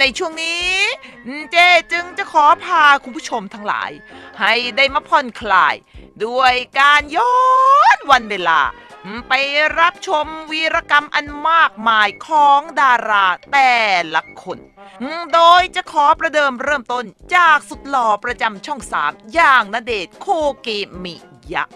ในช่วงนี้เจ๊จึงจะขอพาคุณผู้ชมทั้งหลายให้ได้มาผ่อนคลายด้วยการย้อนวันเวลาไปรับชมวีรกรรมอันมากมายของดาราแต่ละคนโดยจะขอประเดิมเริ่มต้นจากสุดหล่อประจำช่อง3อย่างณเดชน์คูกิมิยะ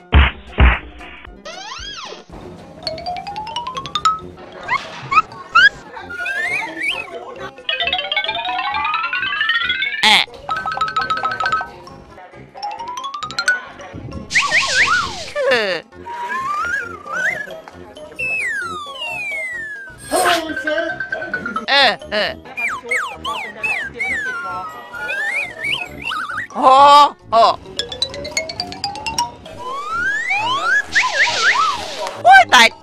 โอ้โอ้โอ้ยตาย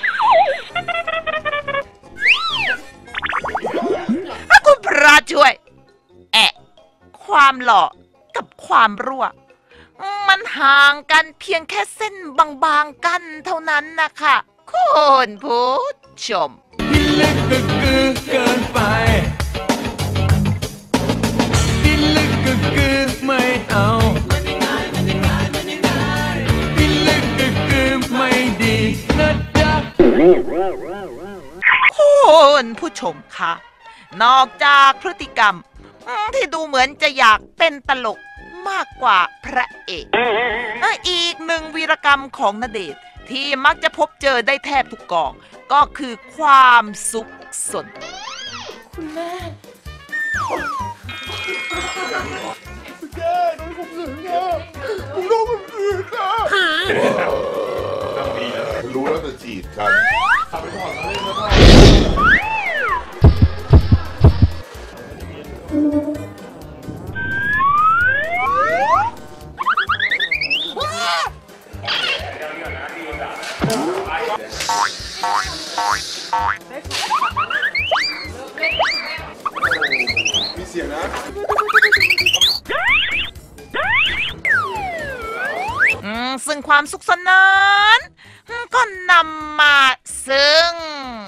คุณพระช่วยความหล่อกับความรั่วมันห่างกันเพียงแค่เส้นบางๆกันเท่านั้นนะคะคุณผู้ชมดินลึกกึกกือเกินไปดินลึกกึกกือไม่เอาดินลึกกึกกือไม่ดีนะจ๊ะคุณผู้ชมคะนอกจากพฤติกรรมที่ดูเหมือนจะอยากเป็นตลกมากกว่าพระเอกอีกหนึ่งวีรกรรมของณเดชน์ที่มักจะพบเจอได้แทบทุกกองก็คือความซุกซนคุณแม่แกโดนข่มขืนค่ะผมโดนข่มขืนค่ะต้องดีแล้วรู้แล้วแต่จีบกันขับไปก่อนมาเล่นแล้วก็มีเสียงนะซึ่งความสุขสนานก็นำมาซึ่ง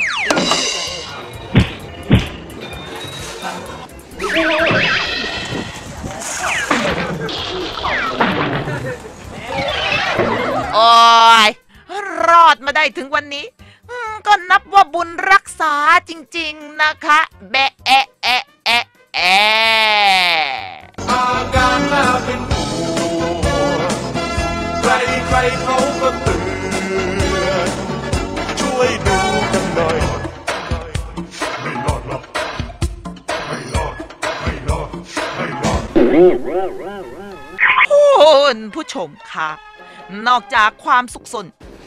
โอ้ยรอดมาได้ถึงวันนี้ก็นับว่าบุญรักษาจริงๆนะคะแบะอาการน่าเป็นห่วงใครเขาก็เตือนช่วยดูกันหน่อยไม่รอดหรอกไม่รอดคุณผู้ชมคะนอกจากความสุขสน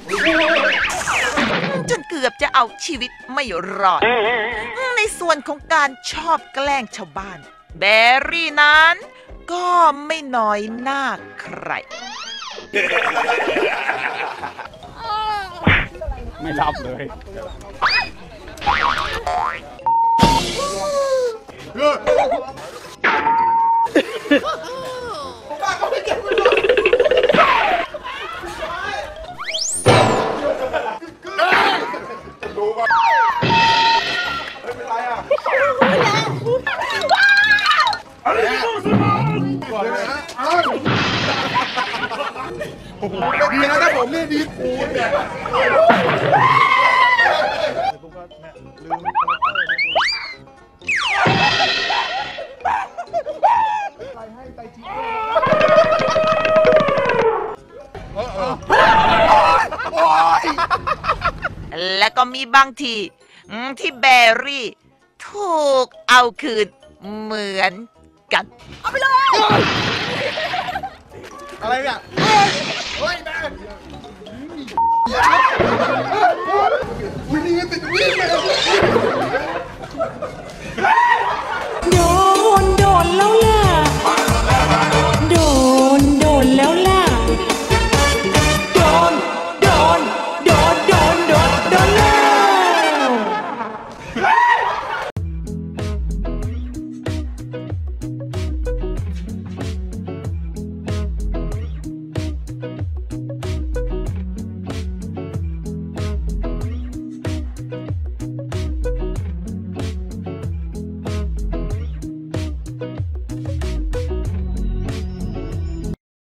จนเกือบจะเอาชีวิตไม่รอดในส่วนของการชอบแกล้งชาวบ้านแบรี่นั้นก็ไม่น้อยหน้าใครไม่รับเลยบ้าก็ไม่เก็บเลยรู้ป่ะไม่เป็นไรอ่ะอะไรนะก่อนเลยนะดีนะถ้าผมเนี่ยดีคูณเนี่ยผมก็แม่ลืมอะไรให้ไตจีและก็มีบางทีที่แบรี่ถูกเอาคืนเหมือนกันเอาไปเลยอะไรเนี่ยเฮ้ยแม่วิ่งนี่ติดวิ่งไปโดนแล้วล่ะโดนแล้วล่ะโดนแล้ว